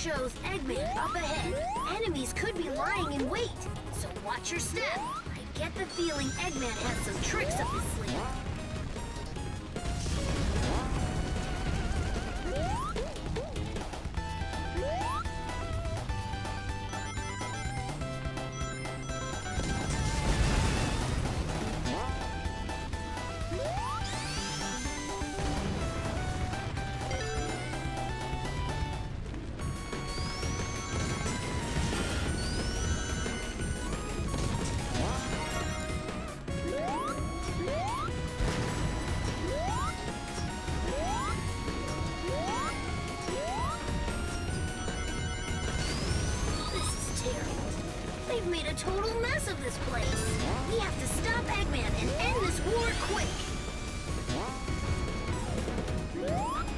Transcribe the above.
shows Eggman up ahead. Enemies could be lying in wait, so watch your step. I get the feeling Eggman has some tricks up his sleeve. They've made a total mess of this place. We have to stop Eggman and end this war quick.